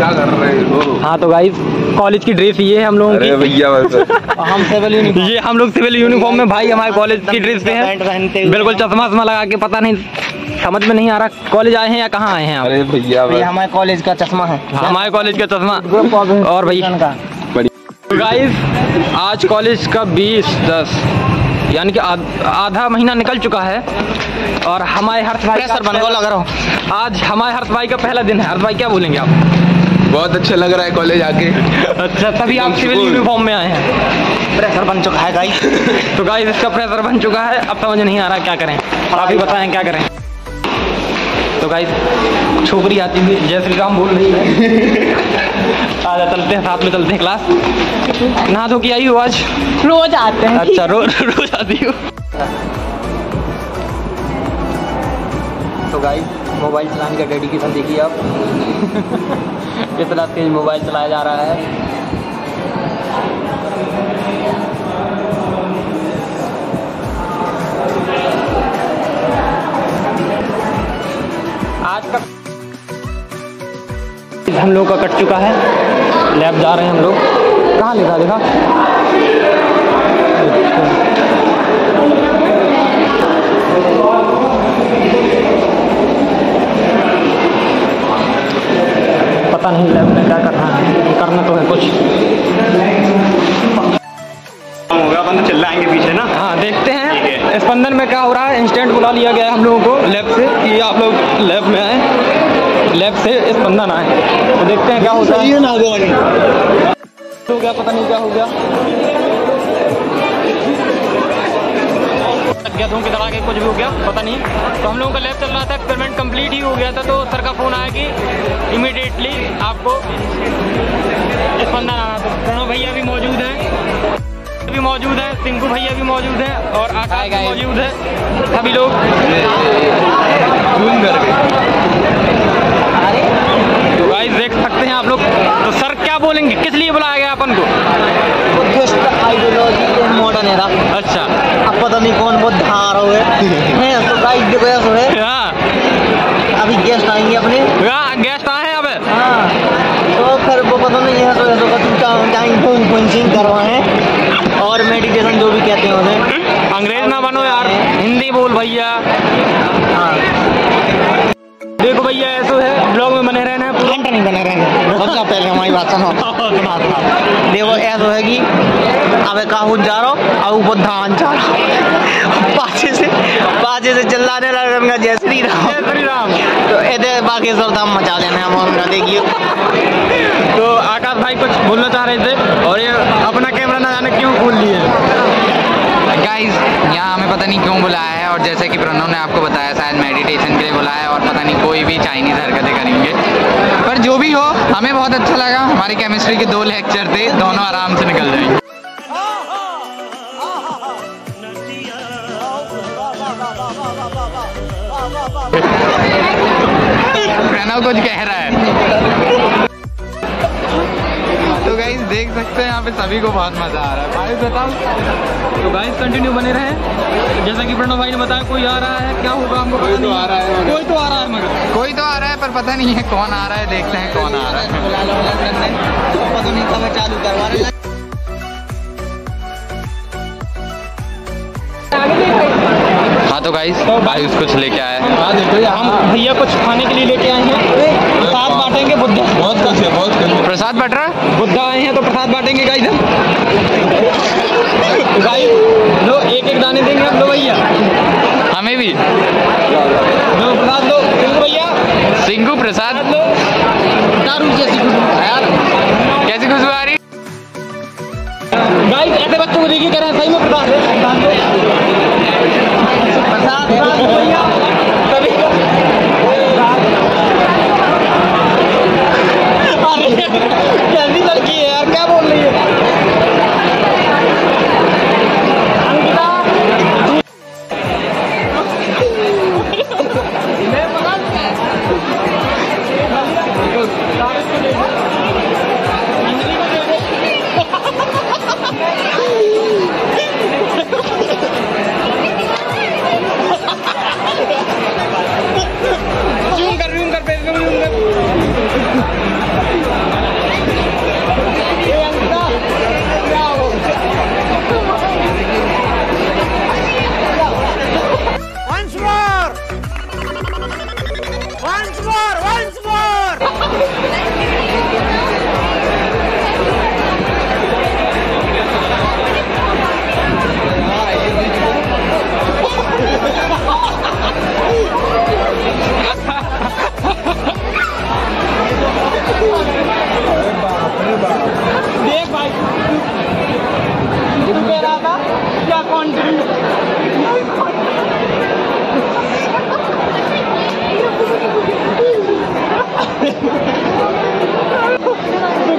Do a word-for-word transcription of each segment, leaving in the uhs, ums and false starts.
क्या कर रहे हो? हाँ तो गाइस कॉलेज की ड्रेस ये है हम लोगों की। भैया हम सिविल यूनिफॉर्म, ये हम लोग सिविल यूनिफॉर्म में भाई हमारे कॉलेज की ड्रेस पे हैं। बिल्कुल चश्मा वश्मा लगा के, पता नहीं समझ में नहीं आ रहा कॉलेज आए हैं या कहाँ आए हैं। अरे भैया भैया हमारे कॉलेज का चश्मा है, हमारे कॉलेज का चश्मा। और भैया गाइस आज कॉलेज का बीस दस यानी कि आधा महीना निकल चुका है और हमारे हर्ष भाई सर बन को लग रहा हूँ। आज हमारे हर्ष भाई का पहला दिन है। हर्ष भाई क्या बोलेंगे आप? बहुत अच्छा लग रहा है कॉलेज आके। अच्छा, तभी आप सिविल यूनिफॉर्म में आए हैं। प्रेशर बन चुका है गाइस। तो गाइस इसका प्रेशर बन चुका है, अब समझ नहीं आ रहा क्या करें, आप ही बताएं क्या करें। तो गाइस छोकरी आती हुई जय श्री राम बोल रही है। आजा चलते हैं, साथ में चलते हैं क्लास। नहा धो के आई हो आज? रोज आते हैं। अच्छा रो, रोज आती हो। तो गाइस मोबाइल चलाने का डेडिकेशन देखिए आप। कितना तेज मोबाइल चलाया जा रहा है। आज का हम लोग का कट चुका है, लैब जा रहे हैं हम लोग। कहाँ लिखा लिखा पता नहीं लैब में क्या करना है, करना तो है कुछ। होगा बंद चिल्ला आएंगे पीछे ना। हाँ देखते हैं स्पंदन में क्या हो रहा है। इंस्टेंट बुला लिया गया है हम लोगों को लैब से कि आप लोग लैब में आए, लैब से स्पंदन आए। तो देखते हैं क्या होता है। हो गया पता नहीं क्या हो गया, गया धूम की दवा के कुछ भी हो गया पता नहीं। तो हम लोगों का लैब चल रहा था, एक्सपेरिमेंट कंप्लीट ही हो गया था। तो सर का फोन आया कि इमीडिएटली आपको स्पंदन आना। तो प्रणव भैया भी मौजूद हैं, भी मौजूद है, सिंकू भैया भी मौजूद है और आकाश भी मौजूद है। सभी लोग तो गाइस देख सकते हैं आप लोग। तो सर क्या बोलेंगे, किस लिए बुलाया गया अपन को? Ideology modern era. अच्छा, अब पता नहीं कौन बहुत धार हो गए हैं। तो गाइस देखो ऐसा है, हाँ अभी गेस्ट आएंगे अपने। हाँ गेस्ट आए हैं अब। हाँ तो फिर वो पता नहीं है तो ऐसा पंचिंग करवाएं और मेडिटेशन जो भी कहते हैं उन्हें। अंग्रेज ना बनो यार, हिंदी बोल भैया। हाँ देखो भैया ऐसा है, ब्लॉग में बने रहना है, घंटा नहीं बने रहेंगे। सबसे पहले हमारी बात सुनो। देखो ऐसा है कि अब काहू जा रहा और ऊपर धान जा रहा, पाछे से पाछे से चिल्लाने लगा जय श्री राम जय श्री राम। तो ऐसे बाकी सब दाम मचा देना हम उनका। देखिए तो आकाश भाई कुछ बोलना चाह रहे थे और ये अपना कैमरा ना जाने क्यों खोल लिए। गाइस यहाँ हमें पता नहीं क्यों बुलाया है और जैसे कि प्रणव ने आपको बताया शायद मेडिटेशन के लिए बुलाया है और पता नहीं कोई भी चाइनीज हरकतें करेंगे। पर जो भी हो हमें बहुत अच्छा लगा। हमारी केमिस्ट्री के दो लेक्चर थे, दोनों आराम से निकल जाएंगे। प्रणव कुछ कह रहा है। तो गाइस देख सकते हैं यहाँ पे सभी को बहुत मजा आ रहा है। भाई बताओ। तो गाइस कंटिन्यू बने रहे, जैसा कि प्रणव भाई ने बताया कोई आ रहा है, क्या होगा हमको पता नहीं। आ रहा है कोई तो आ रहा है मगर कोई तो आ रहा है पर पता नहीं है कौन आ रहा है। देखते हैं कौन आ रहा है। पता नहीं कब चालू करवा रहे हैं। हाँ तो गाइस भाई उसको कुछ लेके आया है। हाँ देखो हम भैया कुछ खाने के लिए लेके आए हैं, प्रसाद बांटेंगे। बुद्धा बहुत कुछ है, बहुत कुछ। प्रसाद बट रहा है। बुद्धा आए हैं तो प्रसाद बांटेंगे गाइस हम। गाइस लो एक एक दाने देंगे हम। लो भैया हमें भी लो प्रसाद लो। सिंकू भैया सिंकू प्रसाद लो। दारू जैसी खुशबू यार, कैसी खुशबू आ रही। गाइस ऐसे बच्चों को देखिए, कह रहे हैं सही में प्रसाद है। प्रसाद प्रसाद भैया सभी कैसी लड़की है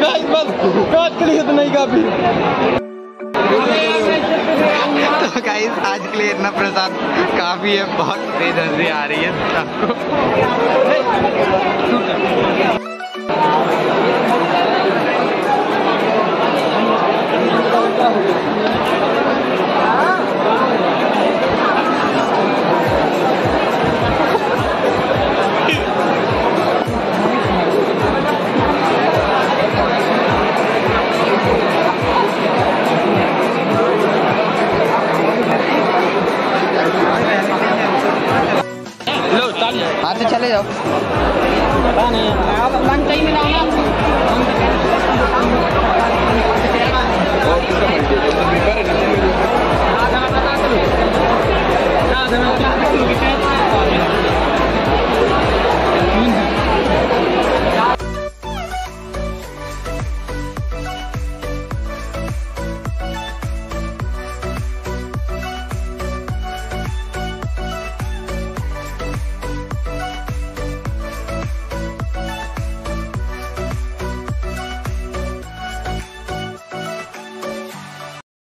गाइस बस काट के लिए तो नहीं काफी। तो गाइस आज के लिए इतना प्रसाद काफी है, बहुत तेज हंसी आ रही है आपको। लो चालिए। हाँ तो चले जाओ। पता नहीं